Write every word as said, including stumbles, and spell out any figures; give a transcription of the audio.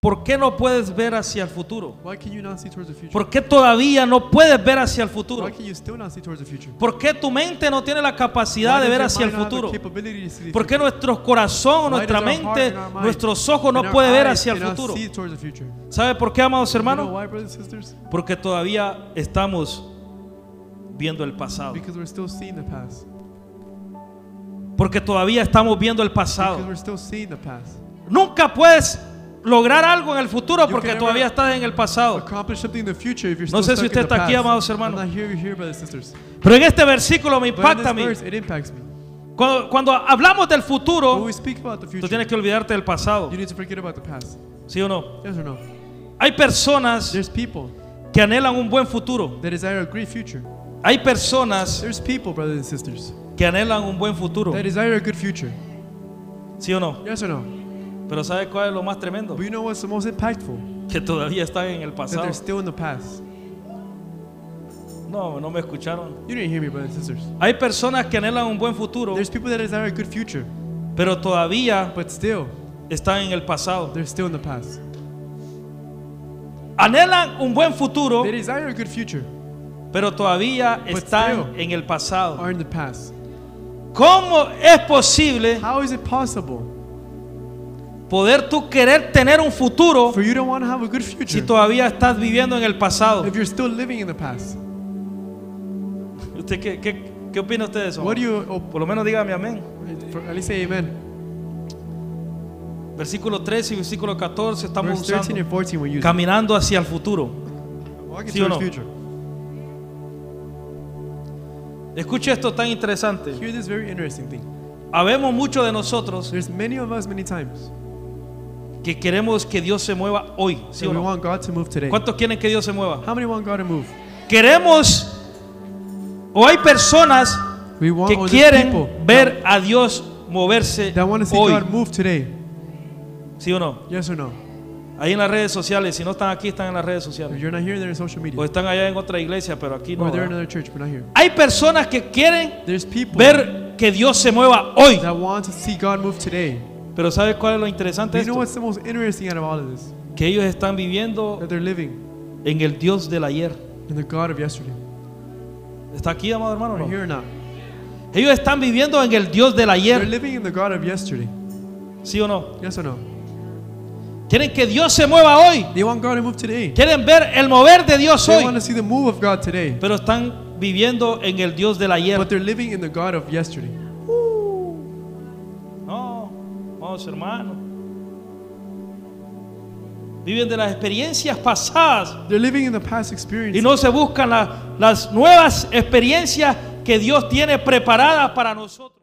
¿por qué no puedes ver hacia el futuro? Why can you not see towards the future? ¿Por qué todavía no puedes ver hacia el futuro? Why can you still not see towards the future? ¿Por qué tu mente no tiene la capacidad Why de does ver your hacia el mind not have the futuro? capability to see the ¿Por qué future? nuestro corazón o Why nuestra does our heart mente, and our mind nuestros ojos and no our pueden ver eyes hacia el cannot futuro? see towards the future? ¿Sabe por qué, amados You know hermanos? why, brothers and sisters? Porque todavía estamos viendo el pasado. Because we're still seeing the past. Porque todavía estamos viendo el Because pasado. we're still seeing the past. Nunca puedes lograr algo en el futuro You porque can todavía never estás en el pasado. Accomplish something in the future if you're No still sé si stuck in usted the está aquí, past. amados I'm hermanos. not here, here, brothers and sisters. Pero en este versículo me But in impacta a this mí. verse, it impacts me. Cuando, cuando hablamos del When futuro, we speak about the tú future, tienes que olvidarte del pasado. you need to forget about the past. ¿Sí o no? Yes or no? Hay personas There's people que anhelan un buen futuro. that desire a great future. Hay personas There's people, brothers and sisters, que anhelan un buen futuro. that desire a good future. ¿Sí o no? Yes or no? Pero ¿sabes cuál es lo más tremendo? But you know what's the most impactful? Que todavía están en el That pasado. they're still in the past. No, no me escucharon. You didn't hear me, brothers and sisters. Hay personas que anhelan un buen futuro, There's people that desire a good future, pero todavía but still, están en el pasado. they're still in the past. Anhelan un buen futuro, They desire a good future, pero todavía But están still en el pasado. are in the past. ¿Cómo es posible How is it possible poder tú querer tener un futuro for you to want to have a good si future todavía estás viviendo en el pasado? if you're still living in the past? ¿Usted qué, qué, qué opina usted de eso? What do you, oh, Por lo menos dígame amén. for, at least say amen. Versículo trece y versículo catorce estamos Verse thirteen usando and fourteen we're using. caminando hacia el futuro. Walking ¿Sí o towards no? future. Escuche esto tan interesante. Hear this very interesting thing. Habemos muchos de nosotros There's many of us many times que queremos que Dios se mueva hoy. ¿Sí that o we no? want God to move today. ¿Cuántos quieren que Dios se mueva? How many want God to move? Queremos, o hay personas We want que or there's quieren people ver a Dios moverse that want to see hoy. God move today. ¿Sí o no? Yes or no? Ahí en las redes sociales, si no están aquí, están en las redes If sociales. you're not here, they're in social media. O están allá en otra iglesia, pero aquí no. Or they're in ¿verdad? another church, but not here. Hay personas que quieren There's people ver que Dios se mueva hoy. that want to see God move today. Pero ¿sabes cuál es lo interesante But de you know esto? what's the most interesting out of all of this? Que ellos están viviendo That they're living en el Dios del ayer. in the God of yesterday. ¿Está aquí, amado hermano? Are No. you here or not? Ellos están viviendo en el Dios del They're ayer. living in the God of yesterday. ¿Sí o no? Yes or no? Quieren que Dios se mueva hoy. They want God to move today. Quieren ver el mover de Dios They want hoy. to see the move of God today. Pero están viviendo en el Dios del ayer. But they're living in the God of yesterday. No, vamos hermanos. Viven de las experiencias pasadas They're living in the past y experiences. no se buscan la- las nuevas experiencias que Dios tiene preparadas para nosotros.